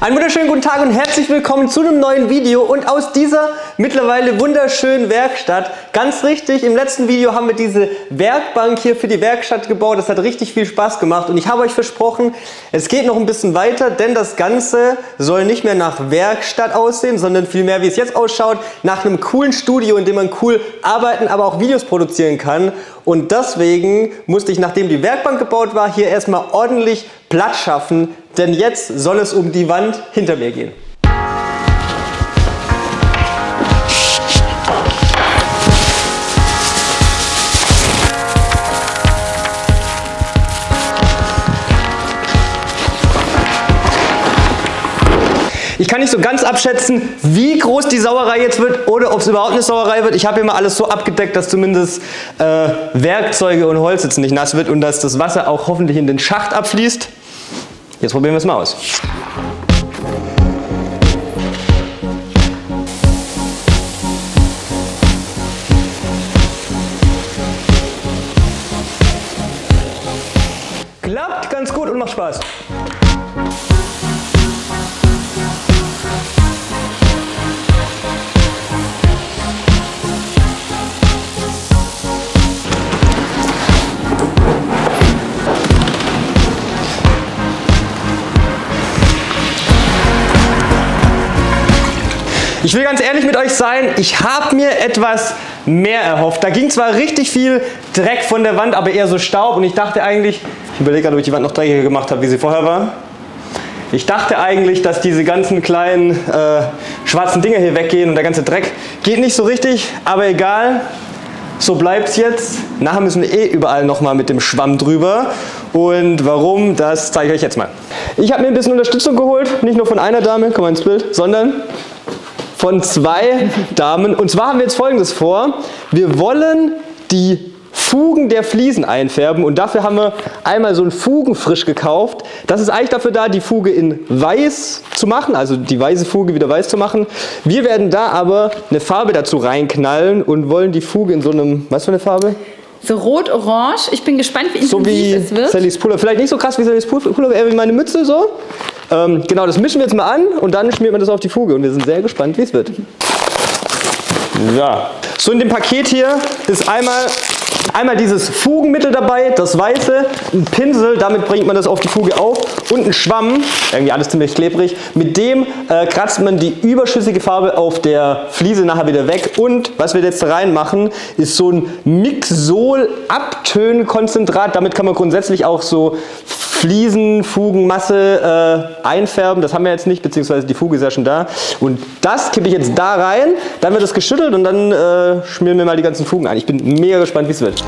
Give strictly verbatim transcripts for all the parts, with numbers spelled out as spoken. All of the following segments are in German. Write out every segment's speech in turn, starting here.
Einen wunderschönen guten Tag und herzlich willkommen zu einem neuen Video und aus dieser mittlerweile wunderschönen Werkstatt. Ganz richtig, im letzten Video haben wir diese Werkbank hier für die Werkstatt gebaut. Das hat richtig viel Spaß gemacht und ich habe euch versprochen, es geht noch ein bisschen weiter, denn das Ganze soll nicht mehr nach Werkstatt aussehen, sondern vielmehr, wie es jetzt ausschaut, nach einem coolen Studio, in dem man cool arbeiten, aber auch Videos produzieren kann. Und deswegen musste ich, nachdem die Werkbank gebaut war, hier erstmal ordentlich Platz schaffen, denn jetzt soll es um die Wand hinter mir gehen. Ich kann nicht so ganz abschätzen, wie groß die Sauerei jetzt wird oder ob es überhaupt eine Sauerei wird. Ich habe hier mal alles so abgedeckt, dass zumindest äh, Werkzeuge und Holz jetzt nicht nass wird und dass das Wasser auch hoffentlich in den Schacht abfließt. Jetzt probieren wir es mal aus. Klappt ganz gut und macht Spaß. Ich will ganz ehrlich mit euch sein, ich habe mir etwas mehr erhofft. Da ging zwar richtig viel Dreck von der Wand, aber eher so Staub und ich dachte eigentlich, ich überlege gerade, ob ich die Wand noch dreckiger gemacht habe, wie sie vorher war. Ich dachte eigentlich, dass diese ganzen kleinen äh, schwarzen Dinger hier weggehen und der ganze Dreck geht nicht so richtig, aber egal, so bleibt es jetzt. Nachher müssen wir eh überall nochmal mit dem Schwamm drüber und warum, das zeige ich euch jetzt mal. Ich habe mir ein bisschen Unterstützung geholt, nicht nur von einer Dame, komm mal ins Bild, sondern von zwei Damen. Und zwar haben wir jetzt Folgendes vor. Wir wollen die Fugen der Fliesen einfärben und dafür haben wir einmal so einen Fugenfrisch gekauft. Das ist eigentlich dafür da, die Fuge in weiß zu machen, also die weiße Fuge wieder weiß zu machen. Wir werden da aber eine Farbe dazu reinknallen und wollen die Fuge in so einem, was für eine Farbe? So rot-orange. Ich bin gespannt, wie intensiv so wie es wird. Sallys Pullover. Vielleicht nicht so krass wie Sallys Pullover, eher wie meine Mütze so. Ähm, genau, das mischen wir jetzt mal an und dann schmiert man das auf die Fuge und wir sind sehr gespannt, wie es wird. Ja. So, in dem Paket hier ist einmal, einmal dieses Fugenmittel dabei, das weiße, ein Pinsel, damit bringt man das auf die Fuge auf und ein Schwamm, irgendwie alles ziemlich klebrig, mit dem äh, kratzt man die überschüssige Farbe auf der Fliese nachher wieder weg und was wir jetzt reinmachen, ist so ein Mixol-Abtönkonzentrat, damit kann man grundsätzlich auch so Fliesen, Fugenmasse äh, einfärben, das haben wir jetzt nicht, beziehungsweise die Fuge ist ja schon da und das kippe ich jetzt da rein, dann wird das geschüttelt und dann äh, schmieren wir mal die ganzen Fugen ein. Ich bin mega gespannt, wie es wird.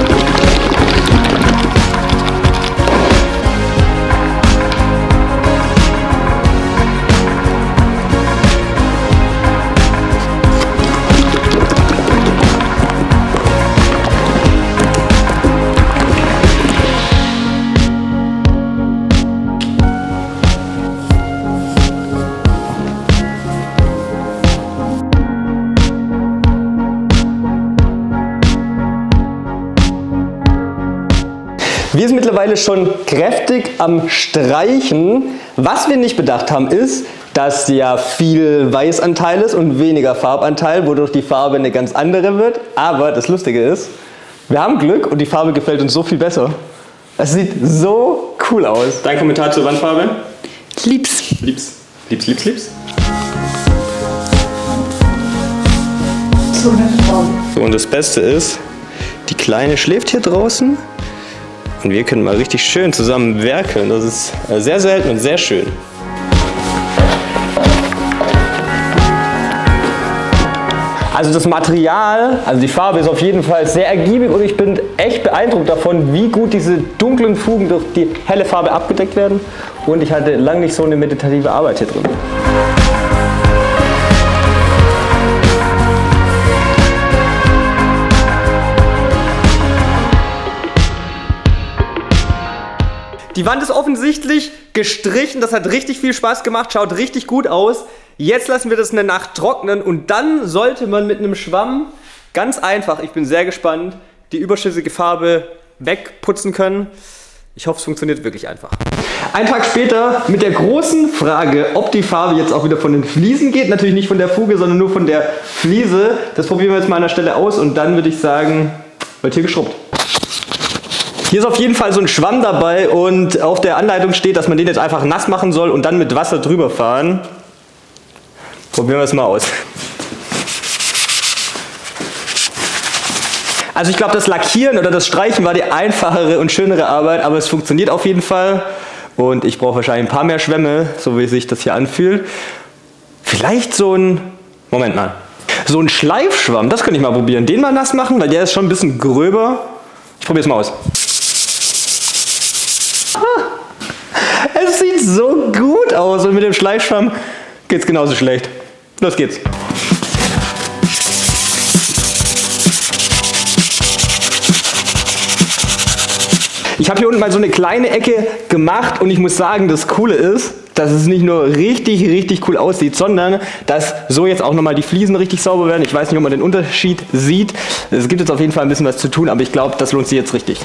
Wir sind mittlerweile schon kräftig am Streichen. Was wir nicht bedacht haben ist, dass ja viel Weißanteil ist und weniger Farbanteil, wodurch die Farbe eine ganz andere wird. Aber das Lustige ist, wir haben Glück und die Farbe gefällt uns so viel besser. Es sieht so cool aus. Dein Kommentar zur Wandfarbe? Lieb's. Lieb's. Lieb's, lieb's, lieb's. So, und das Beste ist, die Kleine schläft hier draußen. Und wir können mal richtig schön zusammen werkeln. Das ist sehr selten und sehr schön. Also das Material, also die Farbe ist auf jeden Fall sehr ergiebig und ich bin echt beeindruckt davon, wie gut diese dunklen Fugen durch die helle Farbe abgedeckt werden. Und ich hatte lange nicht so eine meditative Arbeit hier drin. Die Wand ist offensichtlich gestrichen, das hat richtig viel Spaß gemacht, schaut richtig gut aus. Jetzt lassen wir das eine Nacht trocknen und dann sollte man mit einem Schwamm ganz einfach, ich bin sehr gespannt, die überschüssige Farbe wegputzen können. Ich hoffe, es funktioniert wirklich einfach. Ein Tag später mit der großen Frage, ob die Farbe jetzt auch wieder von den Fliesen geht. Natürlich nicht von der Fuge, sondern nur von der Fliese. Das probieren wir jetzt mal an der Stelle aus und dann würde ich sagen, wird hier geschrubbt. Hier ist auf jeden Fall so ein Schwamm dabei und auf der Anleitung steht, dass man den jetzt einfach nass machen soll und dann mit Wasser drüber fahren. Probieren wir es mal aus. Also ich glaube, das Lackieren oder das Streichen war die einfachere und schönere Arbeit, aber es funktioniert auf jeden Fall. Und ich brauche wahrscheinlich ein paar mehr Schwämme, so wie sich das hier anfühlt. Vielleicht so ein, Moment mal, so ein Schleifschwamm, das könnte ich mal probieren. Den mal nass machen, weil der ist schon ein bisschen gröber. Ich probiere es mal aus. Es sieht so gut aus und mit dem Schleifschwamm geht es genauso schlecht. Los geht's. Ich habe hier unten mal so eine kleine Ecke gemacht und ich muss sagen, das Coole ist, dass es nicht nur richtig, richtig cool aussieht, sondern dass so jetzt auch nochmal die Fliesen richtig sauber werden. Ich weiß nicht, ob man den Unterschied sieht. Es gibt jetzt auf jeden Fall ein bisschen was zu tun, aber ich glaube, das lohnt sich jetzt richtig.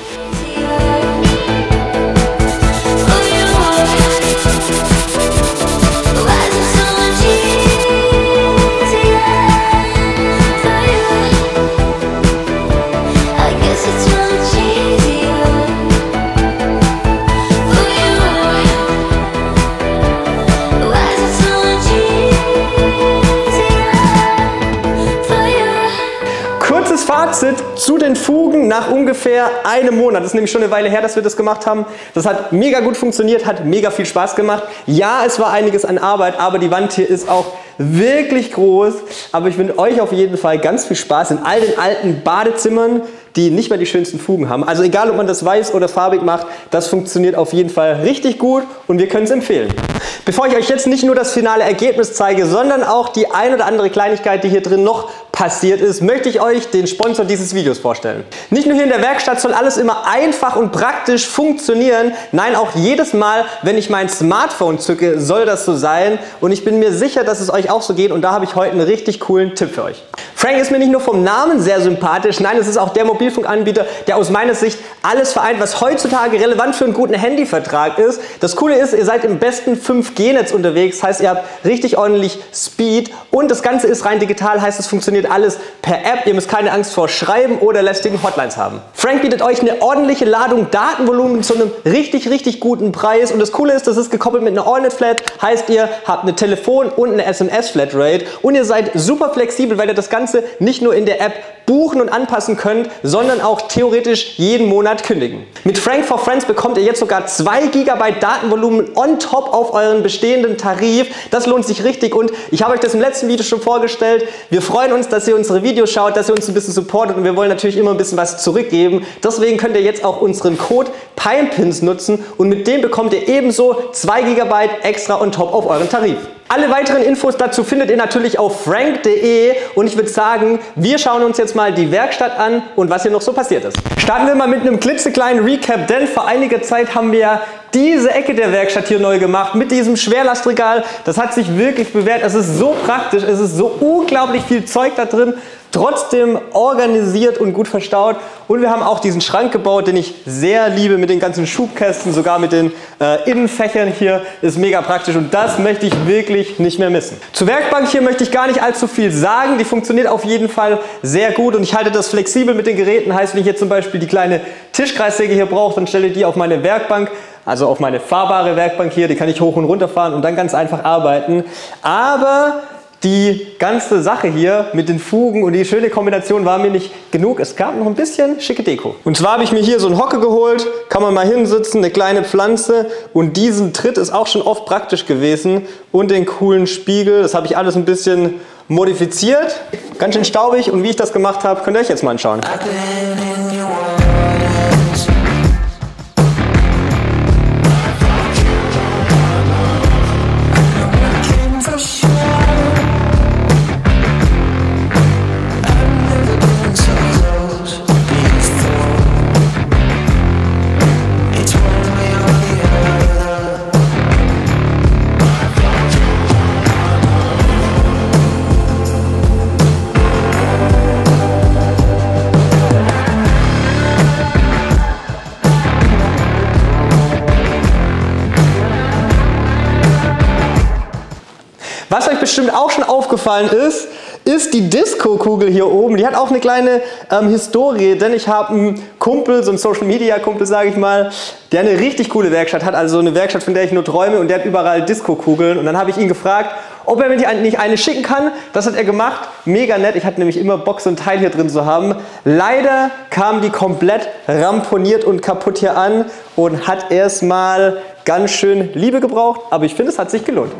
Fazit zu den Fugen nach ungefähr einem Monat. Das ist nämlich schon eine Weile her, dass wir das gemacht haben. Das hat mega gut funktioniert, hat mega viel Spaß gemacht. Ja, es war einiges an Arbeit, aber die Wand hier ist auch wirklich groß. Aber ich wünsche euch auf jeden Fall ganz viel Spaß in all den alten Badezimmern, die nicht mehr die schönsten Fugen haben. Also egal, ob man das weiß oder farbig macht, das funktioniert auf jeden Fall richtig gut und wir können es empfehlen. Bevor ich euch jetzt nicht nur das finale Ergebnis zeige, sondern auch die ein oder andere Kleinigkeit, die hier drin noch passiert ist, möchte ich euch den Sponsor dieses Videos vorstellen. Nicht nur hier in der Werkstatt soll alles immer einfach und praktisch funktionieren, nein, auch jedes Mal, wenn ich mein Smartphone zücke, soll das so sein und ich bin mir sicher, dass es euch auch so geht und da habe ich heute einen richtig coolen Tipp für euch. Frank ist mir nicht nur vom Namen sehr sympathisch, nein, es ist auch der Mobilfunkanbieter, der aus meiner Sicht alles vereint, was heutzutage relevant für einen guten Handyvertrag ist. Das Coole ist, ihr seid im besten fünf G Netz unterwegs, heißt ihr habt richtig ordentlich Speed und das Ganze ist rein digital, heißt es funktioniert alles per App. Ihr müsst keine Angst vor Schreiben oder lästigen Hotlines haben. Frank bietet euch eine ordentliche Ladung Datenvolumen zu einem richtig, richtig guten Preis und das Coole ist, das ist gekoppelt mit einer AllNet-Flat, heißt ihr habt eine Telefon- und eine S M S-Flatrate und ihr seid super flexibel, weil ihr das Ganze nicht nur in der App buchen und anpassen könnt, sondern auch theoretisch jeden Monat kündigen. Mit Frank for Friends bekommt ihr jetzt sogar zwei Gigabyte Datenvolumen on top auf euren bestehenden Tarif. Das lohnt sich richtig und ich habe euch das im letzten Video schon vorgestellt. Wir freuen uns, dass ihr unsere Videos schaut, dass ihr uns ein bisschen supportet und wir wollen natürlich immer ein bisschen was zurückgeben. Deswegen könnt ihr jetzt auch unseren Code PINEPINS nutzen und mit dem bekommt ihr ebenso zwei Gigabyte extra on top auf euren Tarif. Alle weiteren Infos dazu findet ihr natürlich auf frank punkt de und ich würde sagen, wir schauen uns jetzt mal die Werkstatt an und was hier noch so passiert ist. Starten wir mal mit einem klitzekleinen Recap, denn vor einiger Zeit haben wir ja diese Ecke der Werkstatt hier neu gemacht mit diesem Schwerlastregal. Das hat sich wirklich bewährt. Es ist so praktisch, es ist so unglaublich viel Zeug da drin. Trotzdem organisiert und gut verstaut. Und wir haben auch diesen Schrank gebaut, den ich sehr liebe mit den ganzen Schubkästen, sogar mit den äh, Innenfächern hier. Ist mega praktisch und das möchte ich wirklich nicht mehr missen. Zur Werkbank hier möchte ich gar nicht allzu viel sagen. Die funktioniert auf jeden Fall sehr gut und ich halte das flexibel mit den Geräten. Heißt, wenn ich jetzt zum Beispiel die kleine Tischkreissäge hier brauche, dann stelle ich die auf meine Werkbank. Also auf meine fahrbare Werkbank hier, die kann ich hoch und runter fahren und dann ganz einfach arbeiten. Aber die ganze Sache hier mit den Fugen und die schöne Kombination war mir nicht genug. Es gab noch ein bisschen schicke Deko. Und zwar habe ich mir hier so einen Hocke geholt, kann man mal hinsitzen, eine kleine Pflanze und diesen Tritt ist auch schon oft praktisch gewesen und den coolen Spiegel. Das habe ich alles ein bisschen modifiziert. Ganz schön staubig und wie ich das gemacht habe, könnt ihr euch jetzt mal anschauen. Was euch bestimmt auch schon aufgefallen ist, ist die Disco-Kugel hier oben. Die hat auch eine kleine ähm, Historie, denn ich habe einen Kumpel, so einen Social-Media-Kumpel, sage ich mal, der eine richtig coole Werkstatt hat, also eine Werkstatt, von der ich nur träume, und der hat überall Disco-Kugeln. Und dann habe ich ihn gefragt, ob er mir die nicht eine schicken kann. Das hat er gemacht. Mega nett. Ich hatte nämlich immer Bock, so ein Teil hier drin zu haben. Leider kam die komplett ramponiert und kaputt hier an und hat erstmal ganz schön Liebe gebraucht. Aber ich finde, es hat sich gelohnt.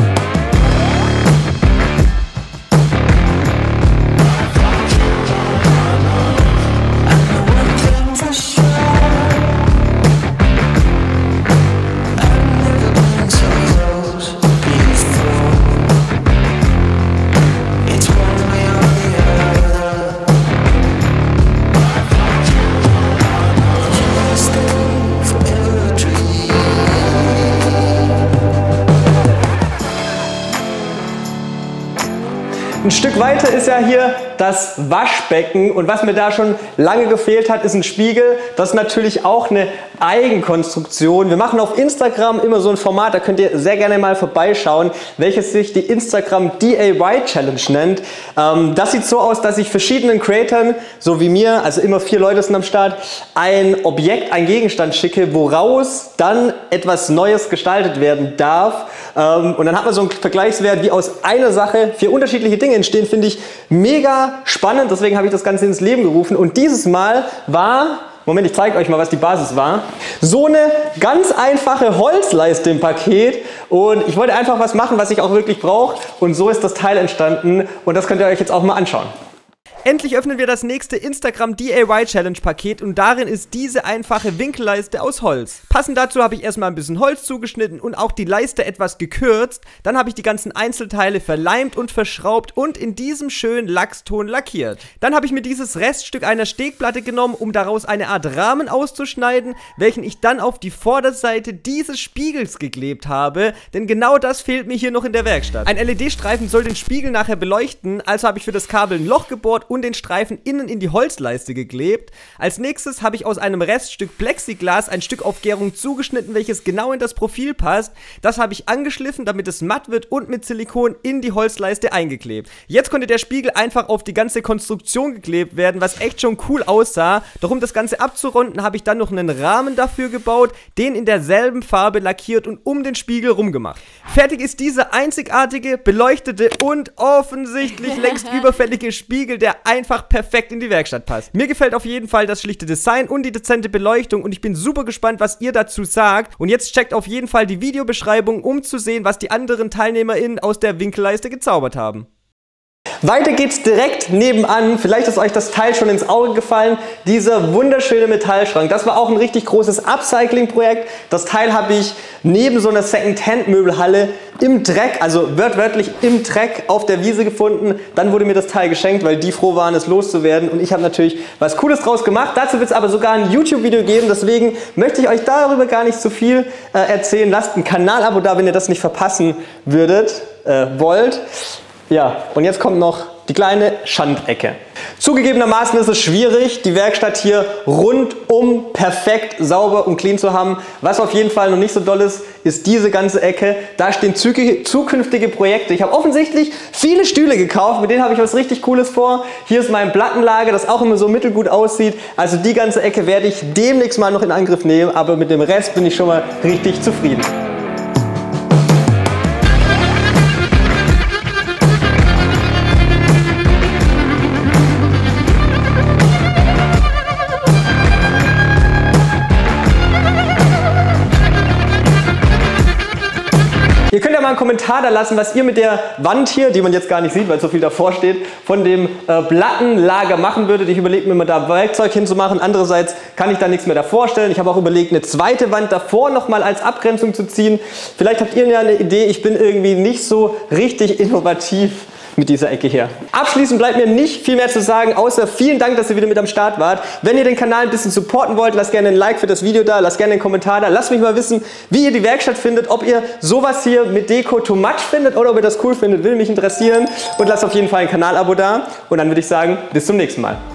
Ein Stück weiter ist ja hier das Waschbecken, und was mir da schon lange gefehlt hat, ist ein Spiegel. Das ist natürlich auch eine Eigenkonstruktion. Wir machen auf Instagram immer so ein Format, da könnt ihr sehr gerne mal vorbeischauen, welches sich die Instagram D I Y Challenge nennt. Ähm, das sieht so aus, dass ich verschiedenen Creatoren, so wie mir, also immer vier Leute sind am Start, ein Objekt, ein Gegenstand schicke, woraus dann etwas Neues gestaltet werden darf. Ähm, und dann hat man so einen Vergleichswert, wie aus einer Sache vier unterschiedliche Dinge entstehen. Finde ich mega spannend, deswegen habe ich das Ganze ins Leben gerufen. Und dieses Mal war, Moment, ich zeige euch mal, was die Basis war, so eine ganz einfache Holzleiste im Paket. Und ich wollte einfach was machen, was ich auch wirklich brauche. Und so ist das Teil entstanden. Und das könnt ihr euch jetzt auch mal anschauen. Endlich öffnen wir das nächste Instagram D I Y Challenge Paket, und darin ist diese einfache Winkelleiste aus Holz. Passend dazu habe ich erstmal ein bisschen Holz zugeschnitten und auch die Leiste etwas gekürzt. Dann habe ich die ganzen Einzelteile verleimt und verschraubt und in diesem schönen Lachston lackiert. Dann habe ich mir dieses Reststück einer Stegplatte genommen, um daraus eine Art Rahmen auszuschneiden, welchen ich dann auf die Vorderseite dieses Spiegels geklebt habe, denn genau das fehlt mir hier noch in der Werkstatt. Ein L E D-Streifen soll den Spiegel nachher beleuchten, also habe ich für das Kabel ein Loch gebohrt und den Streifen innen in die Holzleiste geklebt. Als nächstes habe ich aus einem Reststück Plexiglas ein Stück auf Gärung zugeschnitten, welches genau in das Profil passt. Das habe ich angeschliffen, damit es matt wird, und mit Silikon in die Holzleiste eingeklebt. Jetzt konnte der Spiegel einfach auf die ganze Konstruktion geklebt werden, was echt schon cool aussah. Doch um das Ganze abzurunden, habe ich dann noch einen Rahmen dafür gebaut, den in derselben Farbe lackiert und um den Spiegel rumgemacht. Fertig ist dieser einzigartige, beleuchtete und offensichtlich längst überfällige Spiegel, der einfach perfekt in die Werkstatt passt. Mir gefällt auf jeden Fall das schlichte Design und die dezente Beleuchtung, und ich bin super gespannt, was ihr dazu sagt. Und jetzt checkt auf jeden Fall die Videobeschreibung, um zu sehen, was die anderen TeilnehmerInnen aus der Winkelleiste gezaubert haben. Weiter geht's direkt nebenan. Vielleicht ist euch das Teil schon ins Auge gefallen. Dieser wunderschöne Metallschrank. Das war auch ein richtig großes Upcycling-Projekt. Das Teil habe ich neben so einer Second-Hand-Möbelhalle im Dreck, also wörtlich im Dreck auf der Wiese gefunden. Dann wurde mir das Teil geschenkt, weil die froh waren, es loszuwerden. Und ich habe natürlich was Cooles draus gemacht. Dazu wird es aber sogar ein YouTube-Video geben. Deswegen möchte ich euch darüber gar nicht so viel äh, erzählen. Lasst ein Kanal-Abo da, wenn ihr das nicht verpassen würdet, äh, wollt. Ja, und jetzt kommt noch die kleine Schandecke. Zugegebenermaßen ist es schwierig, die Werkstatt hier rundum perfekt sauber und clean zu haben. Was auf jeden Fall noch nicht so doll ist, ist diese ganze Ecke. Da stehen zukünftige Projekte. Ich habe offensichtlich viele Stühle gekauft, mit denen habe ich was richtig Cooles vor. Hier ist mein Plattenlager, das auch immer so mittelgut aussieht. Also die ganze Ecke werde ich demnächst mal noch in Angriff nehmen, aber mit dem Rest bin ich schon mal richtig zufrieden. Ihr könnt ja mal einen Kommentar da lassen, was ihr mit der Wand hier, die man jetzt gar nicht sieht, weil so viel davor steht, von dem äh, Plattenlager machen würdet. Ich überlege mir mal, da Werkzeug hinzumachen. Andererseits kann ich da nichts mehr davor stellen. Ich habe auch überlegt, eine zweite Wand davor nochmal als Abgrenzung zu ziehen. Vielleicht habt ihr ja eine Idee. Ich bin irgendwie nicht so richtig innovativ mit dieser Ecke hier. Abschließend bleibt mir nicht viel mehr zu sagen, außer vielen Dank, dass ihr wieder mit am Start wart. Wenn ihr den Kanal ein bisschen supporten wollt, lasst gerne ein Like für das Video da, lasst gerne einen Kommentar da. Lasst mich mal wissen, wie ihr die Werkstatt findet, ob ihr sowas hier mit Deko too much findet oder ob ihr das cool findet, will mich interessieren. Und lasst auf jeden Fall ein Kanalabo da. Und dann würde ich sagen, bis zum nächsten Mal.